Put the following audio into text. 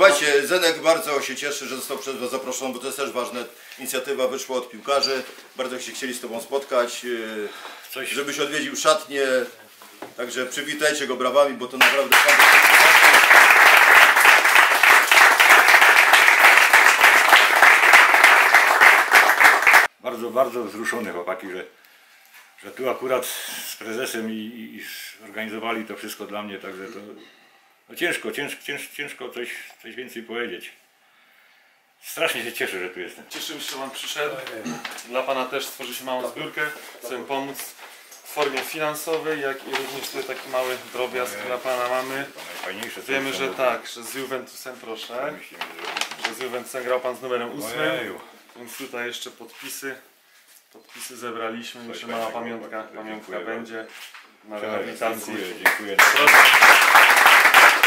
Słuchajcie, Zenek bardzo się cieszy, że został przez Was zaproszony, bo to jest też ważne. Inicjatywa wyszła od piłkarzy. Bardzo się chcieli z Tobą spotkać, żebyś odwiedził szatnię. Także przywitajcie go brawami, bo to naprawdę Bardzo wzruszony chłopaki, że tu akurat z prezesem i zorganizowali to wszystko dla mnie, także to no ciężko coś więcej powiedzieć. Strasznie się cieszę, że tu jestem. Cieszymy się, że Pan przyszedł. Dla Pana też stworzyliśmy małą zbiórkę. Chcemy pomóc w formie finansowej, jak i również tutaj taki mały drobiazg dla Pana mamy. Wiemy, że tak, że z Juventusem, proszę, że z Juventusem grał Pan z numerem 8, więc tutaj jeszcze podpisy zebraliśmy, jeszcze mała pamiątka będzie na rehabilitacji. Dziękuję. Proszę.